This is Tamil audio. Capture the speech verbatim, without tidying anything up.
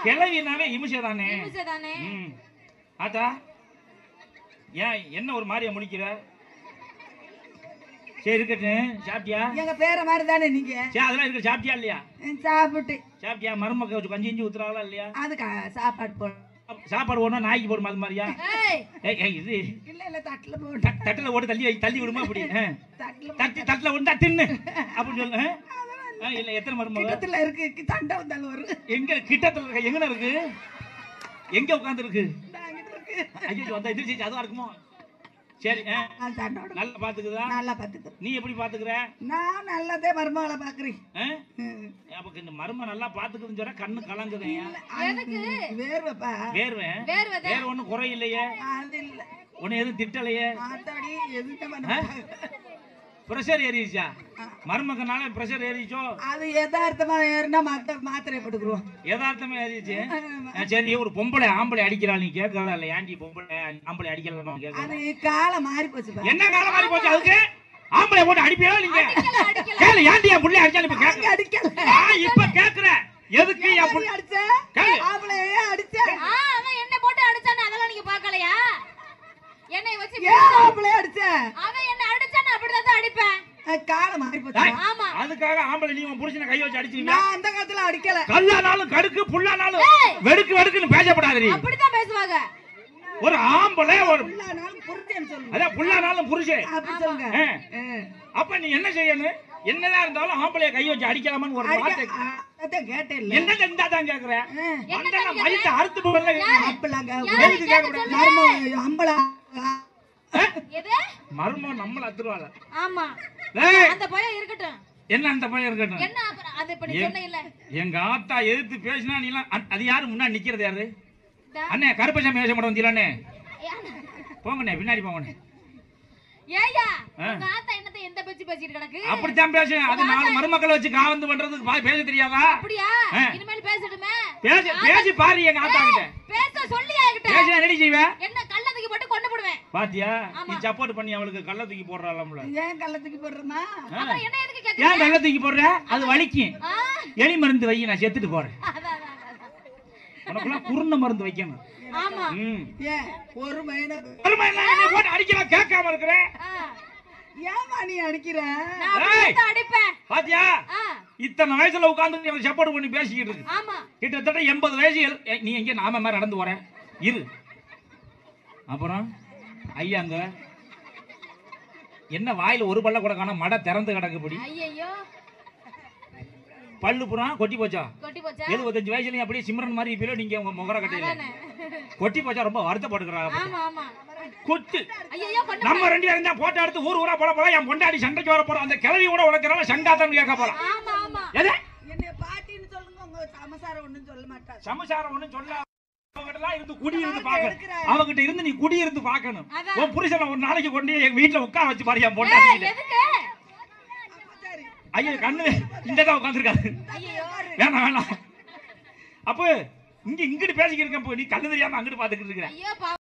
கிளவினாவே இமிஷை தானே. இமிஷை தானே. ம் ஆத்தா ஏன் என்ன ஒரு மாதிரியா முடிக்கிற? சரி இருக்கட்டும். சாப்பிட்டியா? எங்க பேர மாதிரி தானே நீங்க. சரி அதெல்லாம் இருக்கு. சாப்பிட்டியா இல்லையா? சாப்பிட்டு. சாப்பிட்டியா? மருமக்க வச்சு கஞ்சி இஞ்சி ஊத்துறாங்களா இல்லையா? அதுக்கு சாப்பாடு போடு. சாப்பாடு போடணும் நாய்க்கு போடும் அது மாதிரியா? ஏய் இது இல்ல இல்ல தட்டுல போடு. தட்டுல போட்டு தள்ளி தள்ளி விடுமா அப்படி? தட்டுல தட்டு தட்டுல விழுந்தா தின்னு அப்படின்னு சொல்லு. இல்ல எத்தனை மருமக கிட்டத்துல இருக்கு? சண்டை வந்தாலும் வரும். எங்க கிட்டத்துல இருக்க? எங்கன இருக்கு? எங்க உட்கார்ந்து இருக்கு? ஐயோ வந்தா எதிர்ச்சி அதுவா இருக்குமோ? சரி நல்லா பாத்துக்குதா? நல்லா பாத்துக்கு. நீ எப்படி பாத்துக்குற? நான் நல்லதே மருமகளை பாக்குறேன். அப்ப இந்த மரும நல்லா பாத்துக்குதுன்னு சொல்ற கண்ணு கலங்குது. வேர்வைப்பா. வேர்வை வேற ஒண்ணும் குறை இல்லையே. அது இல்ல. உன்னை எதுவும் திட்டலையே? பிரஷர் ஏறிச்சா? மருமகனால பிரஷர் ஏறிச்சோ? அது யதார்த்தமா ஏறினா மாத்திரை போட்டுக்குருவோம். யதார்த்தமா ஏறிச்சு. சரி ஒரு பொம்பளை ஆம்பளை அடிக்கிறா நீ கேட்கல இல்ல? ஏன்டி பொம்பளை ஆம்பளை அடிக்கலாம் கேட்க? அது காலம் மாறி போச்சு. என்ன காலம் மாறி போச்சு? அதுக்கு ஆம்பளை போட்டு அடிப்பியா நீங்க? கேளு ஏன்டி என் புள்ளை அடிச்சாலும் இப்ப கேட்க அடிக்கல. இப்ப கேக்குற எதுக்கு என் புள்ளை அடிச்ச? ஆம்பளையே அடிச்ச. அவன் என்ன போட்டு அடிச்சானே அதெல்லாம் நீங்க பார்க்கலையா? என்னை வச்சு ஆம்பளை அடிச்ச. அவன் என்ன அடிச்சானே அப்படிதான் அடிப்பேன். காலம் மாறி போச்சு. ஆமா அதுக்காக ஆம்பளை நீ உன் புருஷனை கை வச்சு அடிச்சீங்க? நான் அந்த காலத்துல அடிக்கல. கல்லானாலும் கடுக்கு புல்லானாலும் வெடுக்கு வெடுக்குன்னு பேசப்படாதீ. அப்படிதான் பேசுவாங்க. ஒரு ஆம்பளை ஒரு புல்லானாலும் புருஷன் சொல்லுங்க. அத புல்லானாலும் புருஷன் அப்படி சொல்லுங்க. அப்ப நீ என்ன செய்யணும்? என்னதான் இருந்தாலும் ஆம்பளைய கை வச்சு அடிக்கலாமான்னு ஒரு வார்த்தை அத கேட்டேன். என்ன செஞ்சா தான் கேக்குறேன். மண்டல மயித்த அறுத்து போறல அப்பலாங்க. எதுக்கு கேக்குற? மர்ம ஆம்பளை எது? மர்ம நம்மள அத்துறால. ஆமா. அந்த பையன் இருக்கட்டும். என்ன அந்த பையன் இருக்கட்டும்? என்ன அது இப்ப நீ சொன்ன இல்ல? எங்க ஆத்தா எதிர்த்து பேசினா நீ அது யாரு முன்னாடி நிக்கிறது யாரு? அண்ணே கருப்பசாமி வேஷம் போட வந்தீங்களே. போங்கண்ணே பின்னாடி போங்கண்ணே. ஏய்யா உங்க ஆத்தா என்னத்தை எந்த பேச்சு பேசிட்டு கிடக்கு? அப்படி தான் பேசுறேன். அது நாலு மருமக்களை வச்சு காவந்து பண்றதுக்கு பேச தெரியாதா? அப்படியா? இனிமேல் பேசட்டுமே. பேச பேசி பாரு எங்க ஆத்தா கிட்ட. பேச சொல்லியா கிட்ட? பேசினா என்ன செய்வே? என்ன கல்ல தூக்கி போட்டு கொண்டு போடுவேன். பாத்தியா? நீ சப்போர்ட் பண்ணி அவளுக்கு கல்ல தூக்கி போடுறாளம்ல. ஏன் கல்ல தூக்கி போடுறமா? அப்புறம் என்ன எதுக்கு கேக்குற? ஏன் கல்ல தூக்கி போடுற? அது வலிக்கும். எலி மருந்து வை நான் செத்துட்டு போறேன். உனக்குள்ள குருண மருந்து வைக்கணும். ஆமா. ஏன் ஒரு மைனா ஒரு மைனா நீ போட்டு அடிக்கல கேட்காம இருக்கற? ஏமா நீ அடிக்கிற? நான் அப்படியே அடிப்பேன். பாத்தியா? இத்தனை வயசுல உட்கார்ந்து நீ சப்போர்ட் பண்ணி பேசிக்கிட்டு இருக்கு. ஆமா. கிட்டத்தட்ட எண்பது வயசு நீ எங்க நாம மாதிரி நடந்து வர இரு. அப்புறம் ஐயாங்க என்ன வாயில ஒரு பல்ல கூட காணோம், மடை திறந்து கிடக்குபடி. ஐயோ பல்லு புறா கொட்டி போச்சா? கொட்டி போச்சா? எழுபத்தஞ்சு வயசுலயும் அப்படியே சிம்ரன் மாதிரி இப்ப நீங்க உங்க முகர கட்டையில கொட்டி போச்சா? ரொம்ப வருத்தப்பட்டுக்கிறாங்க. ஆமா ஆமா கொட்டு. ஐயோ கொண்டு நம்ம ரெண்டு பேரும் தான் போட்டோ எடுத்து ஊர் ஊரா போட போறோம். என் பொண்டாடி சண்டைக்கு வர போறோம். அந்த கிளவி கூட உனக்குறால சங்காத்தம் கேட்க போறோம். ஆமா ஆமா. எது? என்ன பாட்டின்னு சொல்லுங்க. உங்க சமசாரம் ஒண்ணும் சொல்ல மாட்டாங்க. சமசாரம் ஒண்ணும் சொல்ல அவங்கட்டலாம் இருந்து குடி இருந்து பாக்கணும். அவங்கிட்ட இருந்து நீ குடி இருந்து பாக்கணும். உன் புருஷனை ஒரு நாளைக்கு கொண்டு எங்க வீட்டுல உட்கார வச்சு பாரு. என் பொண்டாடி எதுக்கு? ஐயோ கண்ணு இங்கதான் உட்காந்துருக்காரு. வேணாம் வேணாம். அப்ப இங்க இங்கிட்டு பேசிக்கிட்டு இருக்க நீ கண்ணு தெரியாம அங்கிட்டு பாத்துக்கிட்டு இருக்க.